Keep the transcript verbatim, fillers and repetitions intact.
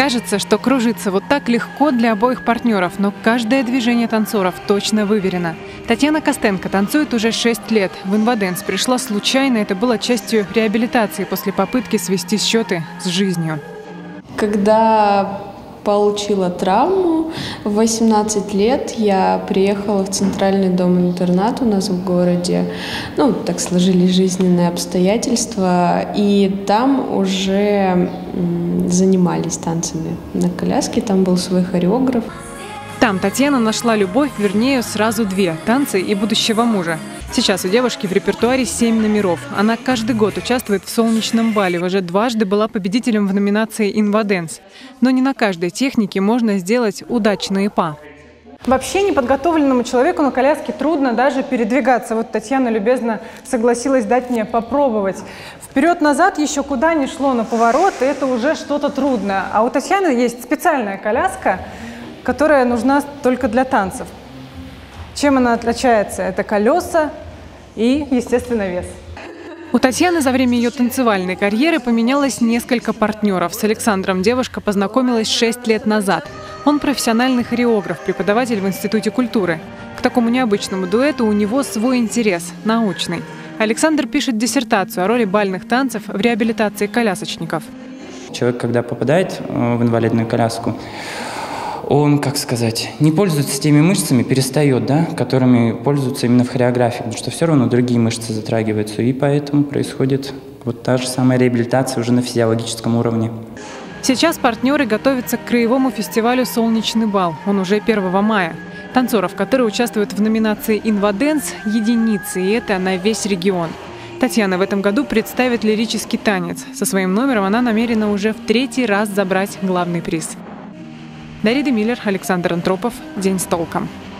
Кажется, что кружиться вот так легко для обоих партнеров, но каждое движение танцоров точно выверено. Татьяна Костенко танцует уже шесть лет. В инваденс пришла случайно, это было частью реабилитации после попытки свести счеты с жизнью. Когда получила травму в восемнадцать лет, я приехала в центральный дом-интернат у нас в городе. Ну, так сложились жизненные обстоятельства, и там уже занимались танцами на коляске, там был свой хореограф. Там Татьяна нашла любовь, вернее, сразу две – танцы и будущего мужа. Сейчас у девушки в репертуаре семь номеров. Она каждый год участвует в «Солнечном бале». Уже дважды была победителем в номинации «Инваденс». Но не на каждой технике можно сделать удачные па. Вообще неподготовленному человеку на коляске трудно даже передвигаться. Вот Татьяна любезно согласилась дать мне попробовать. Вперед-назад еще куда ни шло на поворот, и это уже что-то трудное. А у Татьяны есть специальная коляска, которая нужна только для танцев. Чем она отличается? Это колеса и, естественно, вес. У Татьяны за время ее танцевальной карьеры поменялось несколько партнеров. С Александром девушка познакомилась шесть лет назад. Он профессиональный хореограф, преподаватель в Институте культуры. К такому необычному дуэту у него свой интерес – научный. Александр пишет диссертацию о роли бальных танцев в реабилитации колясочников. Человек, когда попадает в инвалидную коляску, он, как сказать, не пользуется теми мышцами, перестает, да, которыми пользуются именно в хореографии, потому что все равно другие мышцы затрагиваются, и поэтому происходит вот та же самая реабилитация уже на физиологическом уровне. Сейчас партнеры готовятся к краевому фестивалю «Солнечный бал». Он уже первого мая. Танцоров, которые участвуют в номинации «Инваденс», единицы, и это на весь регион. Татьяна в этом году представит лирический танец. Со своим номером она намерена уже в третий раз забрать главный приз. Дарья Демиллер, Александр Антропов. День с толком.